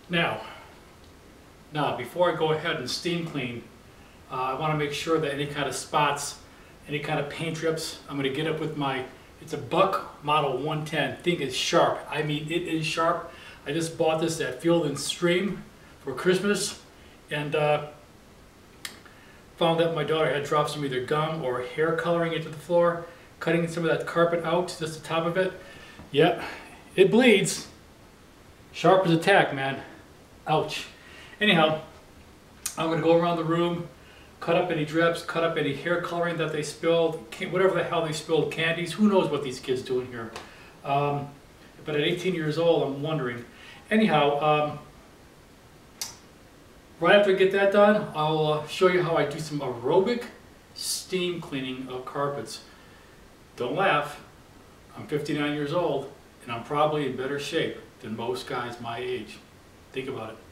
Now, before I go ahead and steam clean, I want to make sure that any kind of spots, any kind of paint drips, I'm going to get up with my, it's a Buck Model 110. Thing is sharp. I mean, it is sharp. I just bought this at Field and Stream for Christmas, and found that my daughter had dropped some either gum or hair coloring into the floor, cutting some of that carpet out, just the top of it. Yep, it bleeds. Sharp as a tack, man. Ouch. Anyhow, I'm going to go around the room, cut up any drips, cut up any hair coloring that they spilled, whatever the hell they spilled, candies, who knows what these kids do in here. But at 18 years old, I'm wondering. Anyhow, right after I get that done, I'll show you how I do some aerobic steam cleaning of carpets. Don't laugh, I'm 59 years old, and I'm probably in better shape than most guys my age. Think about it.